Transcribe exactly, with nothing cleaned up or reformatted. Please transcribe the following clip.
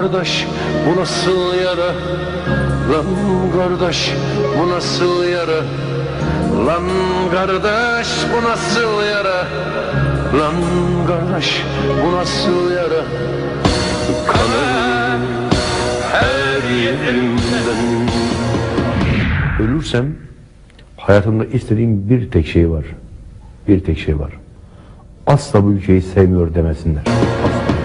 kardeş bu nasıl yara? Lan kardeş bu nasıl yara? Lan kardeş bu nasıl yara? Lan kardeş bu nasıl yara? Kanım her yerimden. Ölürsem hayatımda istediğim bir tek şey var. Bir tek şey var. Asla bu ülkeyi sevmiyor demesinler. Asla.